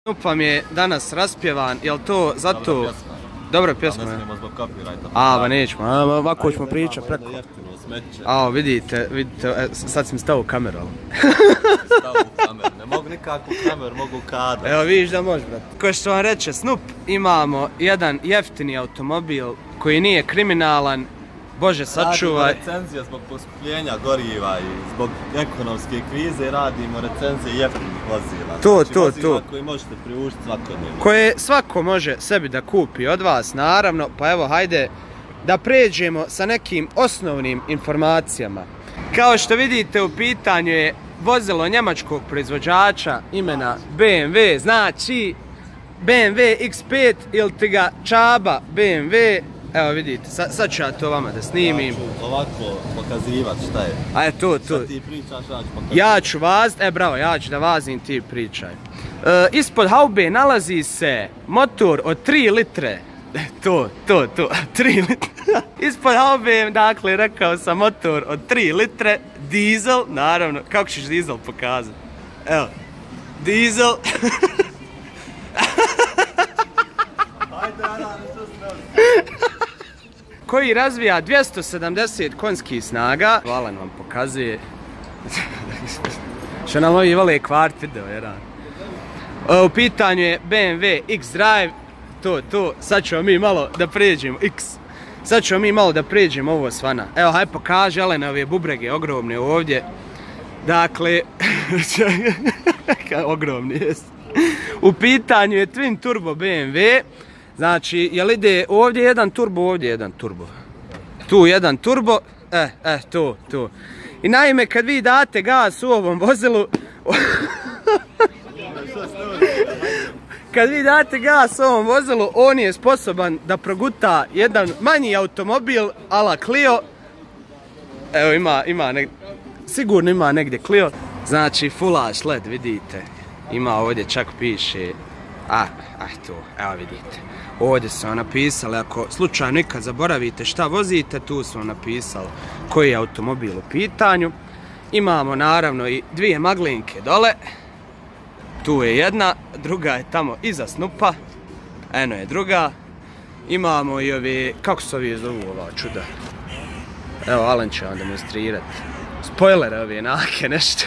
Snoop vam je danas raspjevan, jel to zato... Dobra pjesma. Ne smijemo zbog copyrighta. Ba nećemo, ovako ćemo pričati preko. Vidite, sad si mi stavio kameru. Stavio kameru, ne mogu nikakvu kameru, mogu kadar. Evo vidiš da može, brate. Ko što vam reče Snoop, imamo jedan jeftini automobil koji nije kriminalan. Bože, sačuvaj. Radimo recenzije zbog poskupljenja goriva i zbog ekonomske krize radimo recenzije jeftinih vozila. To. Vozila koji možete priuštiti svakodnevno. Koje svako može sebi da kupi od vas, naravno. Pa evo, hajde da pređemo sa nekim osnovnim informacijama. Kao što vidite, u pitanju je vozilo njemačkog proizvođača imena BMW, znači BMW X5 ili ti ga čaba BMW. Evo vidite, sad ću ja to vama da snimim. Ja ću ovako pokazivat šta je. A je to. Šta ti pričaš, ja ću pokazati. Ja ću vazit, bravo, ja ću da vazim, ti pričaj. Ispod haube nalazi se motor od 3 litre. To, 3 litre. Ispod haube, dakle, rekao sam motor od 3 litre, dizel, naravno, kako ćeš dizel pokazati? Evo, dizel. Koji razvija 270 konjskih snaga. Valen vam pokazuje. Što nam ovi vole kvart video, jedan. U pitanju je BMW X-Drive. To. Sad ćemo mi malo da pređemo. Sad ćemo mi malo da pređemo ovo svana. Evo, haj pokaži Alena ove bubrege ogromne ovdje. Dakle, ogromni jest. U pitanju je Twin Turbo BMW. Znači, jel ide ovdje jedan turbo, ovdje jedan turbo. Tu jedan turbo, to. I naime, kad vi date gas u ovom vozilu... Kad vi date gas u ovom vozilu, on je sposoban da proguta jedan manji automobil, ala Clio. Evo, sigurno ima negdje Clio. Znači, full LED, vidite. Ima ovdje, čak piše... to, evo vidite. Ovdje su vam napisali, ako slučajno nikad zaboravite šta vozite, tu su vam napisali koji je automobil u pitanju. Imamo naravno i dvije maglinke dole. Tu je jedna, druga je tamo iza Snoopa. Eno je druga. Imamo i ove, kako se ovi zovu ova čuda? Evo, Alen će vam demonstrirati. Spoilere ove nake, nešto.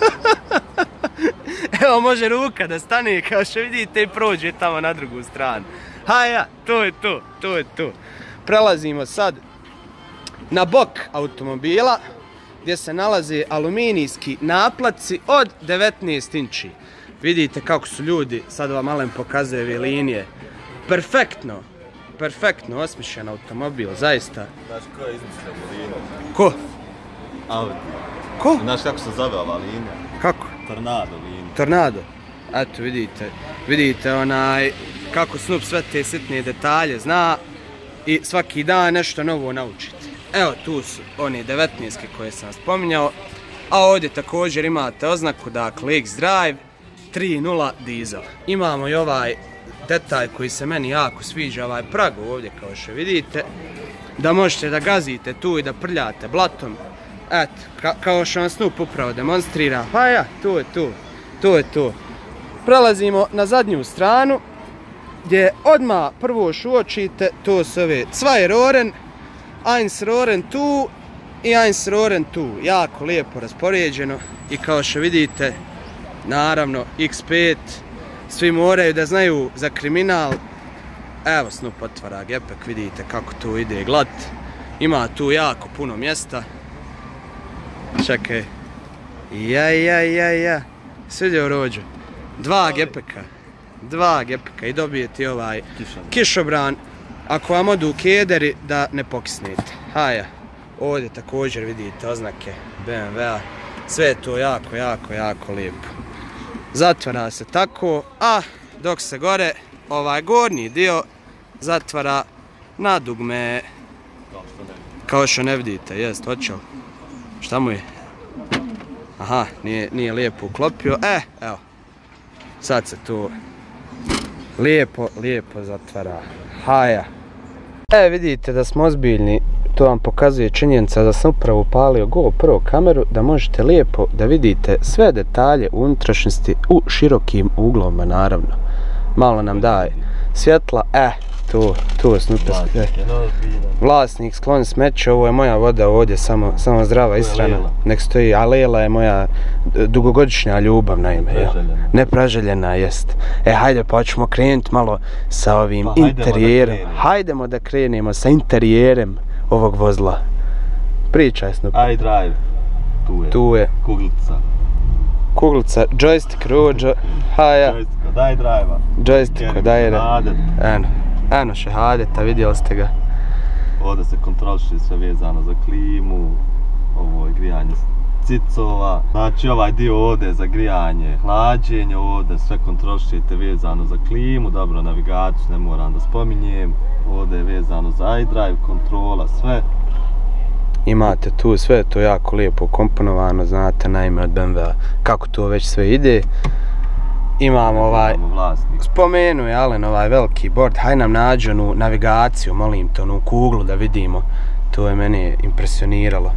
Evo, može ruka da stane, kao što vidite, i prođe tamo na drugu stranu. To je to. Prelazimo sad na bok automobila, gdje se nalaze aluminijski naplaci od 19 inči. Vidite kako su ljudi, sad vam Alen pokazuje ove linije. Perfektno osmišljen automobil, zaista. Znaš ko je izmislio liniju? Ko? Audi. Ko? Znaš kako se zove ova linija? Kako? Tornado linija. Tornado. Eto, vidite onaj, kako Snoop sve te sitne detalje zna i svaki dan nešto novo naučite. Evo, tu su one 19-ke koje sam spominjao, a ovdje također imate oznaku, dakle, X-Drive 3.0 dizel. Imamo i ovaj detalj koji se meni jako sviđa, ovaj prag ovdje, kao što vidite, da možete da gazite tu i da prljate blatom. Eto, kao što vam Snoop upravo demonstrira, to je to. Prelazimo na zadnju stranu, gdje odmah prvo što uočite, to su ove zwei Rohren, eins Rohren tu i eins Rohren tu. Jako lijepo raspoređeno i kao što vidite, naravno X5, svi moraju da znaju za kriminal. Evo, Snoop otvara gepek, vidite kako tu ide glat. Ima tu jako puno mjesta. Čekaj. Ja. Svidio rođu. Dva gepeka i dobijete ovaj kišobran. Ako vam odu kederi, da ne pokisnete. Ovdje također vidite oznake BMW-a. Sve je to jako lijepo. Zatvara se tako, a dok se gore ovaj gornji dio zatvara na dugme. Kao što ne vidite, jest, hoćeo. Šta mu je? Aha, nije lijepo uklopio. Evo. Sad se tu lijepo zatvara. Vidite da smo ozbiljni to vam pokazuje činjenica da sam upravo upalio GoPro kameru da možete lijepo da vidite sve detalje u unutrašnjosti u širokim uglovima, naravno. Malo nam daje svjetla, tu Snupe. Vlasnik, skloni smeće, ovo je moja voda ovdje, samo zdrava ishrana. Nek stoji, a Lela je moja dugogodišnja ljubav, naime. Nepraželjena jest. Hajde pa ćemo krenuti malo sa ovim interijerom. Hajdemo da krenemo sa interijerem ovog vozila. Pričaj, Snupe. iDrive. Tu je. Kuglica, joystick, Rođo, haja. Joystick od iDrive-a. Joystick od iDrive-a. Eno šehadeta, vidjeli ste ga. Ovdje se kontroliše sve vezano za klimu, ovo je grijanje cicova. Znači ovaj dio ovdje je za grijanje, hlađenje ovdje, sve kontrolišete vezano za klimu, dobro navigaciju ne moram da spominjem. Ovdje je vezano za iDrive, kontrola, sve. Imate tu sve, to jako lijepo ukomponovano, znate naime od BMW-a kako to već sve ide. Imamo spomenu je Alen ovaj veliki bord, haj nam nađi onu navigaciju, molim te, onu kuglu da vidimo, to je mene impresioniralo.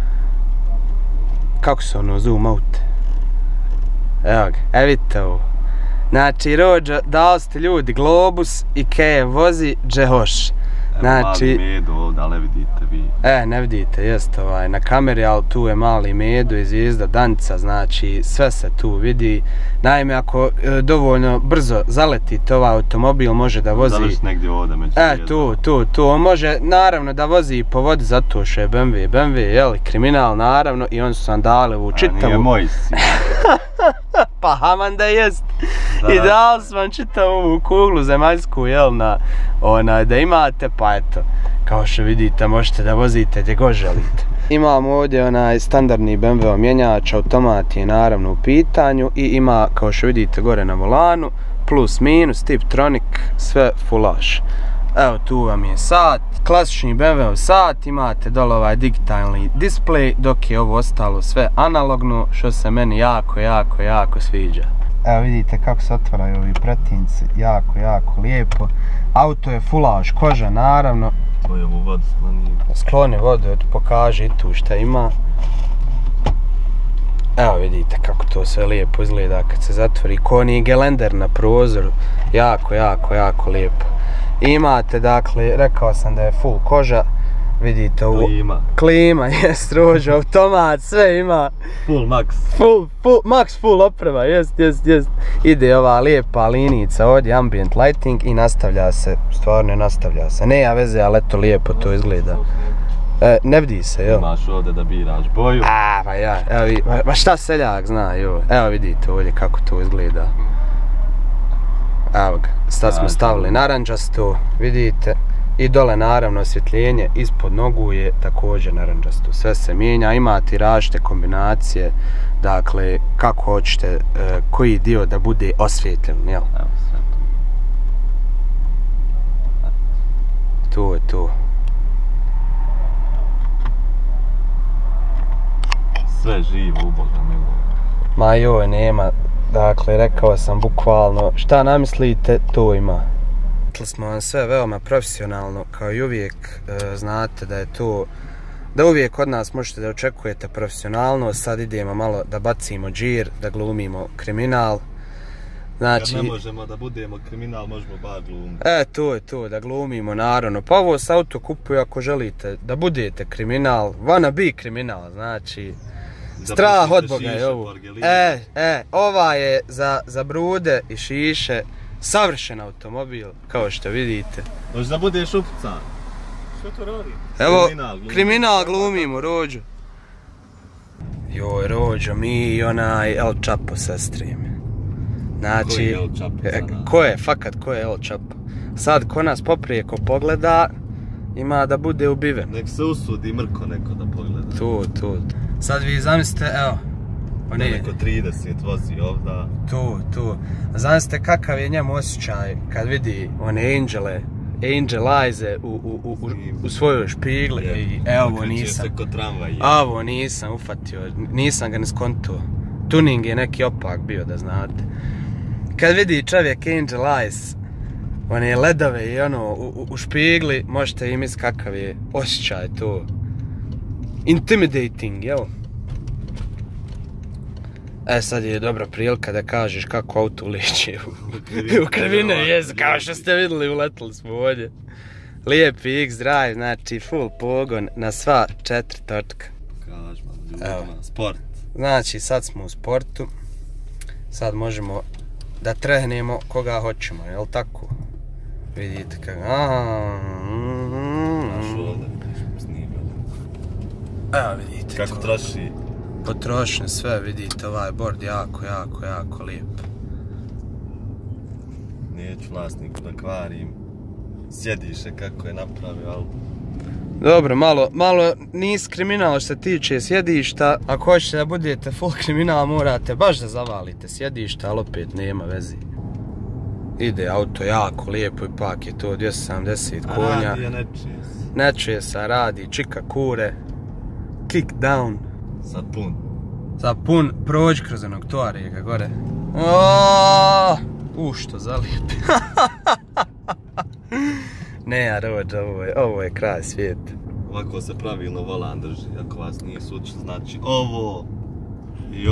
Kako se ono zoom out? Evo ga, vidite ovo. Znači Rođo, dao ste ljudi globus i keje vozi dže hoš. Mali medu ovdje, ali ne vidite vi. Ne vidite, jest na kameri, ali tu je mali medu i zvijezda Danica, znači sve se tu vidi. Naime, ako dovoljno brzo zaletite ovaj automobil, može da vozi... Završi negdje ovdje među tu, on može naravno da vozi po vodi zato što je BMW, jeli, kriminal naravno i on su vam dali u čitavu... Nije moj si. Pa haman da jest. I dali smo vam čitavu kuglu zemaljsku, jel, da imate, pa eto, kao što vidite možete da vozite gdje god želite. Imamo ovdje standardni BMW mjenjač, automat je naravno u pitanju i ima, kao što vidite gore na volanu, plus minus, Tiptronic, sve fulaš. Evo tu vam je sat, klasični BMW sat, imate dole ovaj digitalni display, dok je ovo ostalo sve analogno, što se meni jako sviđa. Evo vidite kako se otvaraju ovi pretinci, jako lijepo. Auto je fulaž, koža naravno. Tvoj ovu vodu skloni. Skloni vodu, pokaži i tu šta ima. Evo vidite kako to sve lijepo izgleda kad se zatvori. Koni gelender na prozoru, jako lijepo. Imate, dakle, rekao sam da je full koža. Vidite ovu... Klima, jest, Rođo, automat, sve ima. Full max. Full oprema, jest. Ide ova lijepa linica ovdje, ambient lighting i nastavlja se, stvarno nastavlja se. Nema veze, ali eto lijepo to izgleda. Ne vidi se, jel? Imaš ovdje da biraš boju. Pa ja, evo šta seljak zna, joj. Evo vidite ovdje kako to izgleda. Evo ga, sad smo stavili naranđasto, vidite. I dole naravno osvjetljenje, ispod nogu je također naranđasto. Sve se mijenja, imate različite kombinacije, dakle kako hoćete koji dio da bude osvjetljen, jel? Evo sve tu. Tu je tu. Sve živo, uboga milo. Ma joj, nema, dakle rekao sam bukvalno, šta namislite, to ima. Smo vam sve veoma profesionalno, kao i uvijek znate da je to, da uvijek od nas možete da očekujete profesionalno. Sad idemo malo da bacimo džir, da glumimo kriminal. Znači, kad ne možemo da budemo kriminal, možemo bar glumiti. To je to, da glumimo naravno. Pa ovo s auto kupuju ako želite da budete kriminal, wanna be kriminal, znači strah od Boga je ovo. Ova je za brude i šiše. Savršen automobil, kao što vidite. Možeš da budeš upucan. Što to radi? Evo, kriminal glumimo, Rođo. Joj, Rođo, mi i onaj El Chapo sestrim. Znači, ko je El Chapo? Ko je El Chapo? Sad, ko nas poprijeko pogleda, ima da bude ubiven. Nek se usudi Mrko neko da pogleda. Tu. Sad vi zamislite, evo. Neko 30 vozi ovdje. Tu. Zamislite kakav je njemu osjećaj kad vidi one Angel Eyes u svojoj špigli i evo nisam ufatio, nisam ga ne skontuo. Tuning je neki opak bio, da znate. Kad vidi čovjek Angel Eyes, one ledove i ono u špigli, možete i misliti kakav je osjećaj to. Intimidating, jel? Sad je dobra prilika da kažeš kako auto uleće u krivine, jes, kao što ste vidjeli, uletili smo ovdje. Lijepi X-Drive, znači full pogon na sva 4 točka. Kažma, ljudima, sport. Znači sad smo u sportu, sad možemo da trehnemo koga hoćemo, jel tako? Vidite kako... Naš ovdje, snimali. Evo vidite kako to. troši. Potrošne sve, vidite ovaj bord jako lijep. Neću vlasniku da kvarim. Sjediše kako je napravio, ali... Dobro, malo nis kriminal što se tiče sjedišta. Ako hoćete da budete full kriminal, morate baš da zavalite sjedišta, ali opet nema vezi. Ide auto jako lijepo, ipak je to 270 konja. Radi je ne čuje se. Ne čuje se, radi, čika kure. Kick down. Sad pun, prođi kroz onog toarega gore. Što zalijepi. Ne, ja rođe, ovo je kraj svijeta. Ovako se pravilno volan drži, ako vas nisu učili, znači ovo i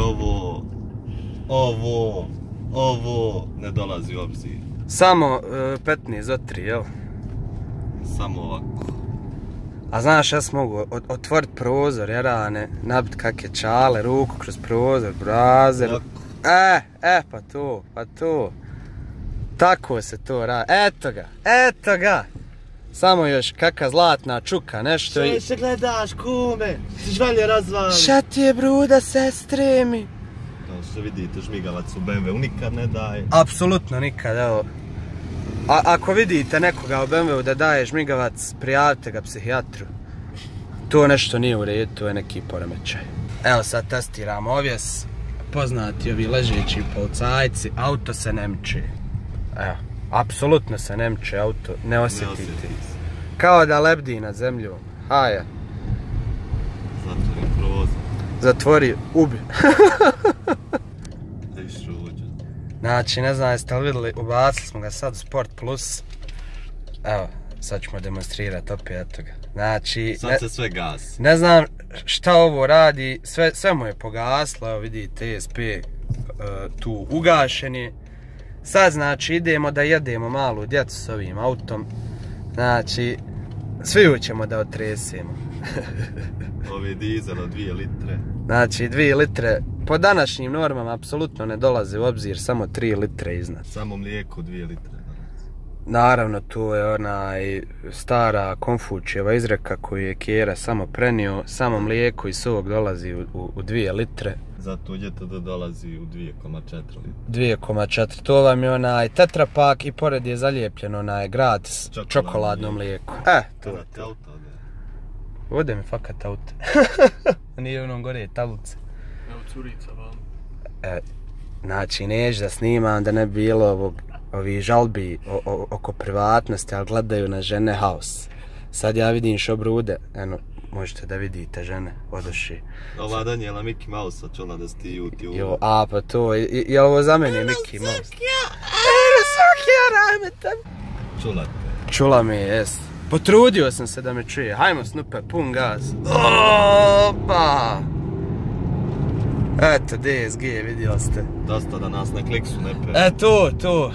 ovo ne dolazi u obzir. Samo 15 od 3, jel? Samo ovako. A znaš, ja sam mogu otvorit prozor, jerane, nabit kakve čale, ruku kroz prozor, brazer. Pa to. Tako se to radi, eto ga. Samo još kakva zlatna čuka, nešto i... Što se gledaš, kume? Ti žvalje razvali. Šta ti je, bruda, sestre mi? Kao što vidite, žmigavac u BMW-u nikad ne daje. Apsolutno nikad, evo. Ako vidite nekoga u BMW-u da daje žmigavac, prijavite ga psihijatru. To nešto nije u redu, to je neki poremećaj. Evo sad testiramo ovjes. Poznati ovi ležeći policajci, auto se ne miče. Evo, apsolutno se ne miče auto, ne osjetite. Kao da lebdi nad zemljom. Haja. Zatvori prozor. Zatvori, ubi. Viš rođe. Znači, ne znam jeste li vidjeli, ubacili smo ga sad u Sport Plus. Evo, sad ćemo demonstrirati opet, eto ga. Znači... Sad se sve gasi. Ne znam šta ovo radi, sve mu je pogaslo, evo vidite ESP tu ugašen je. Sad znači idemo da jedemo malu djecu s ovim autom. Znači, svi ćemo da otresemo. Ovi dizel od 2 litre. Znači 2 litre, po današnjim normama apsolutno ne dolaze u obzir, samo 3 litre iznad. Samo mlijeko 2 litre. Naravno, to je onaj stara Konfučijeva izreka koju je Kjera samo prenio, samo mlijeko i sok dolazi u 2 litre. Zato djete da dolazi u 2,4 litre. 2,4, to vam je onaj tetrapak i pored je zalijepljeno onaj gratis čokoladno mlijeko. To je to. Ovdje mi fakat auto. Nije u onom gore tablice. Evo curica vam. Znači, neću da snimam da ne bilo ovi žalbi oko privatnosti, ali gledaju na žene house. Sad ja vidim što brude, eno, možete da vidite žene, odoši. Ova Daniela Mickey Mouse-a čula da sti YouTube. Jo, pa to, je ovo za mene Mickey Mouse? Čula te. Čula me, jes. Potrudio sam se da me čuje, hajmo Snupe, pun gaz. Opa! Eto, DSG, vidjeli ste. Dosta da nas na kliksu ne pe. To.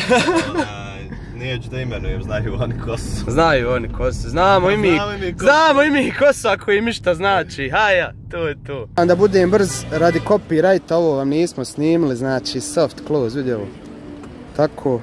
Neću da imenujem, znaju oni ko su. Znaju oni ko su, znamo i mi ko su ako im išta znači, haja, to je to. Da budem brz, radi copyrighta, ovo vam nismo snimili, znači soft close, vidjeli. Tako.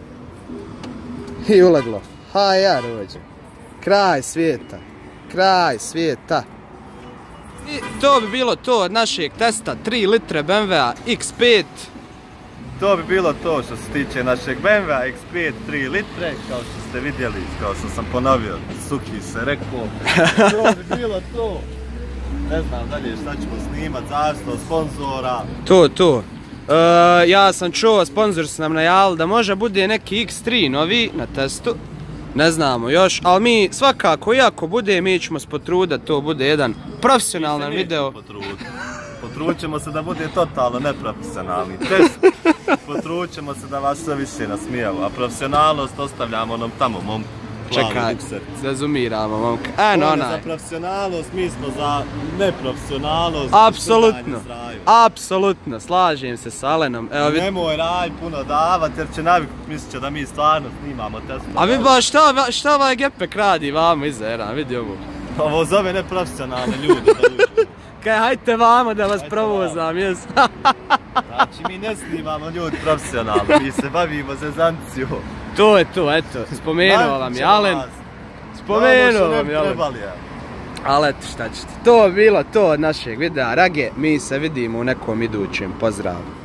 I uleglo, haja rođe. Kraj svijeta. I to bi bilo to od našeg testa 3 litre BMW-a X5. To bi bilo to što se tiče našeg BMW-a X5 3 litre, kao što ste vidjeli, kao što sam ponovio, Suki se rekao. To bi bilo to. Ne znam dalje šta ćemo snimat, zašto, sponzora. To. Ja sam čuo, sponzor su nam najavili da može bude neki X3 novi na testu. Ne znamo još, ali mi svakako, iako bude, mi ćemo se potruditi da to bude jedan profesionalan video. Potrudit Potrućemo se da bude totalno neprofesionalni test. Potrućemo se da vas sve više nasmijemo, a profesionalnost ostavljamo onom tamo momku. Čekaj, razumiramo, momka. On je za profesionalnost, mi smo za neprofesionalnost. Apsolutno, slažem se s Alenom. Nemoj Raj puno davat jer će mislit će da mi stvarno snimamo test. A vi ba šta ovaj Gepek radi vamo iza Eran, vidi ovo. Ovo zove neprofesionalne ljude da uđu. Kaj, hajte vamo da vas provozam, jes? Znači mi ne snimamo ljudi profesionalno, mi se bavimo zezancijom. To je to, eto, spomenuo vam je Alen. Spomenuo vam je Alen. Ali eto, šta ćete. To je bilo to od našeg videa. Rage, mi se vidimo u nekom idućem. Pozdrav.